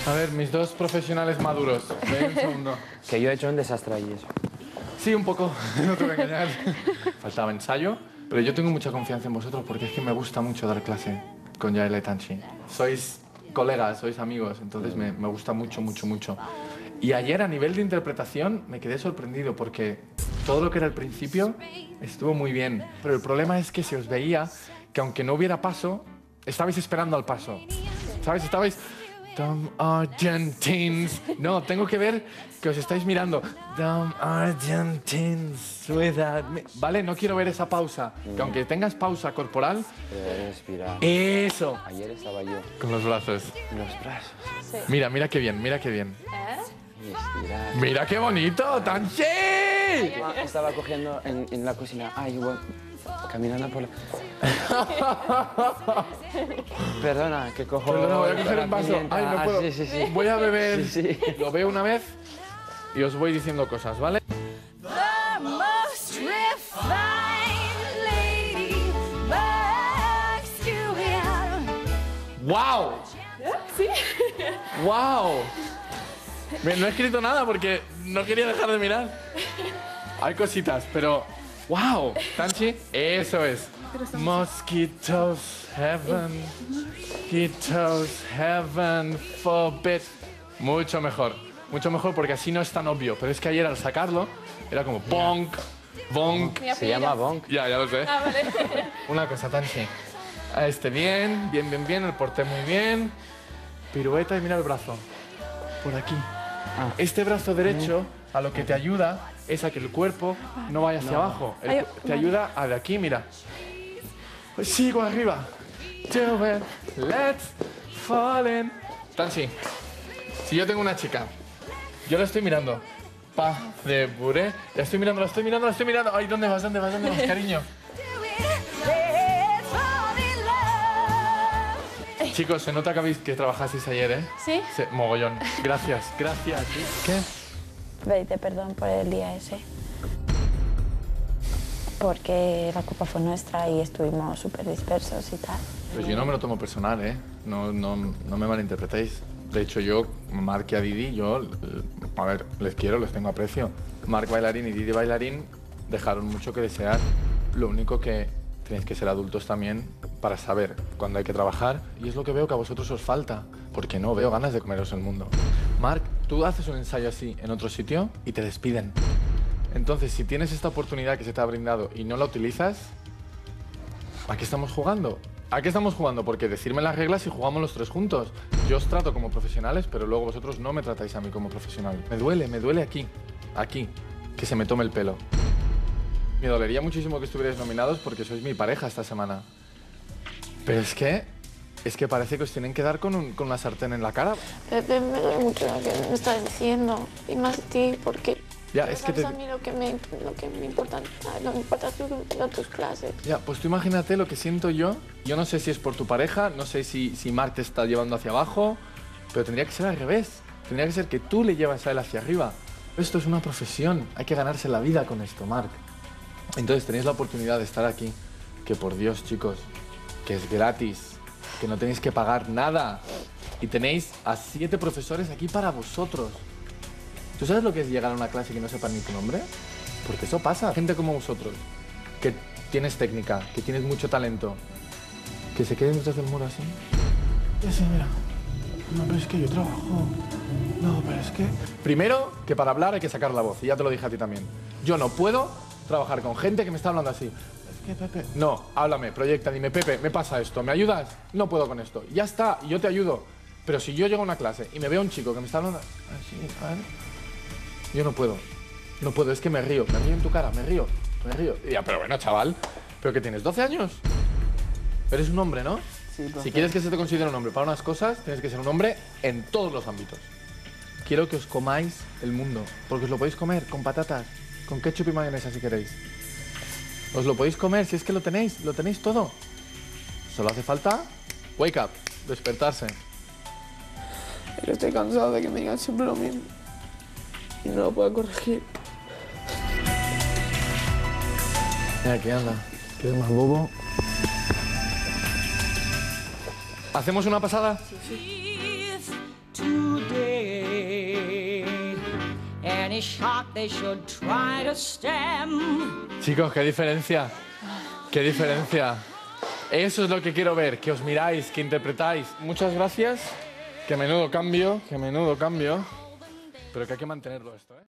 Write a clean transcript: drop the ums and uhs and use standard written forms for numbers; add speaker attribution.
Speaker 1: A ver, mis dos profesionales maduros. Ven un segundo.
Speaker 2: Que yo he hecho un desastre allí. Eso.
Speaker 1: Sí, un poco, no te voy a engañar. Faltaba ensayo, pero yo tengo mucha confianza en vosotros porque es que me gusta mucho dar clase con Yael y Tanchi. Sois colegas, sois amigos, entonces me gusta mucho, mucho, mucho. Y ayer a nivel de interpretación me quedé sorprendido porque todo lo que era el principio estuvo muy bien. Pero el problema es que se os veía que aunque no hubiera paso, estabais esperando al paso. ¿Sabes? Estabais... Dumb Argentines. No, tengo que ver que os estáis mirando. Dumb Argentines without me. Vale, no quiero ver esa pausa. Que aunque tengas pausa corporal...
Speaker 2: Respirar.
Speaker 1: ¡Eso!
Speaker 2: Ayer estaba yo.
Speaker 1: Con los brazos.
Speaker 2: Los brazos.
Speaker 3: Sí.
Speaker 1: Mira, mira qué bien, mira qué bien.
Speaker 2: Respirar.
Speaker 1: ¡Mira qué bonito! ¡Tanchi!
Speaker 2: Estaba cogiendo en la cocina. Ay, bueno, caminando por la... Perdona, que cojo...
Speaker 1: Perdona, voy a coger
Speaker 2: la
Speaker 1: el vaso.
Speaker 2: pimienta.
Speaker 1: Ay, no puedo.
Speaker 2: Sí, sí, sí.
Speaker 1: Voy a beber.
Speaker 2: Sí, sí.
Speaker 1: Lo veo una vez y os voy diciendo cosas, ¿vale?
Speaker 4: The most refined lady bugs you in.
Speaker 1: ¡Wow!
Speaker 3: Sí.
Speaker 1: ¡Wow! No he escrito nada porque no quería dejar de mirar. Hay cositas, pero... ¡Wow! Tanchi, eso es. Mosquitoes heaven. Mosquitoes heaven forbid. Mucho mejor porque así no es tan obvio. Pero es que ayer al sacarlo era como bonk, bonk.
Speaker 3: Mira,
Speaker 2: Se llama bonk.
Speaker 1: Ya lo sé.
Speaker 3: Ah, vale.
Speaker 1: Una cosa, Tanchi. A este bien, el porté muy bien. Pirueta y mira el brazo. Por aquí. Este brazo derecho a lo que te ayuda es a que el cuerpo no vaya hacia abajo. Te ayuda a de aquí, mira. Pues sigo arriba. Do it, let's fall in. Tanchi, si yo tengo una chica, yo la estoy mirando. Pa de buré. La estoy mirando. Ay, ¿dónde vas, cariño?
Speaker 4: Let's fall in love.
Speaker 1: Chicos, se nota que trabajasteis ayer, ¿eh?
Speaker 3: ¿Sí?
Speaker 1: Mogollón. Gracias. ¿Qué?
Speaker 5: Pedirte perdón por el día ese. Porque la culpa fue nuestra y estuvimos súper dispersos y tal.
Speaker 1: Pues yo no me lo tomo personal, ¿eh? No me malinterpretéis. De hecho, yo, Marc y a Didi, a ver, les quiero, les tengo aprecio. Marc bailarín y Didi bailarín dejaron mucho que desear. Lo único que tenéis que ser adultos también para saber cuándo hay que trabajar. Y es lo que veo que a vosotros os falta, porque no veo ganas de comeros el mundo. Marc, tú haces un ensayo así en otro sitio y te despiden. Entonces, si tienes esta oportunidad que se te ha brindado y no la utilizas, ¿a qué estamos jugando? ¿A qué estamos jugando? Porque decirme las reglas y jugamos los tres juntos. Yo os trato como profesionales, pero luego vosotros no me tratáis a mí como profesional. Me duele aquí, que se me tome el pelo. Me dolería muchísimo que estuvierais nominados porque sois mi pareja esta semana. Pero es que parece que os tienen que dar con una sartén en la cara.
Speaker 5: Pepe, me duele mucho lo que me estás diciendo. Y más a ti, porque...
Speaker 1: Ya, es que
Speaker 5: a mí lo que me importa, no me importa tus clases.
Speaker 1: Ya, pues tú imagínate lo que siento yo. Yo no sé si es por tu pareja, no sé si Marc te está llevando hacia abajo, pero tendría que ser al revés. Tendría que ser que tú le llevas a él hacia arriba. Esto es una profesión, hay que ganarse la vida con esto, Marc. Entonces tenéis la oportunidad de estar aquí, que por Dios, chicos, que es gratis, que no tenéis que pagar nada. Y tenéis a 7 profesores aquí para vosotros. ¿Tú sabes lo que es llegar a una clase y que no sepan ni tu nombre? Porque eso pasa. Gente como vosotros, que tienes técnica, que tienes mucho talento, que se queden detrás del muro así. Ya señora, no, pero es que yo trabajo. No, pero es que... Primero, que para hablar hay que sacar la voz, y ya te lo dije a ti también. Yo no puedo trabajar con gente que me está hablando así. Es que, Pepe... No, háblame, proyecta, dime, Pepe, me pasa esto, ¿me ayudas? No puedo con esto. Ya está, y yo te ayudo. Pero si yo llego a una clase y me veo a un chico que me está hablando así, a ver... Yo no puedo, es que me río en tu cara, me río. Ya, pero bueno, chaval, ¿pero qué tienes, 12 años? Eres un hombre, ¿no?
Speaker 2: Sí, profe.
Speaker 1: Si quieres que se te considere un hombre para unas cosas, tienes que ser un hombre en todos los ámbitos. Quiero que os comáis el mundo, porque os lo podéis comer con patatas, con ketchup y mayonesa si queréis. Os lo podéis comer, si es que lo tenéis todo. Solo hace falta wake up, despertarse.
Speaker 5: Yo estoy cansado de que me digan siempre lo mismo. Y no lo puedo corregir.
Speaker 1: Mira, aquí anda. ¿Quieres más bobo? ¿Hacemos una pasada?
Speaker 4: Breathe
Speaker 3: today. Any shock they should try to stem.
Speaker 1: Chicos, qué diferencia. Qué diferencia. Eso es lo que quiero ver, que os miráis, que interpretáis. Muchas gracias. Que menudo cambio, pero que hay que mantenerlo esto, ¿eh?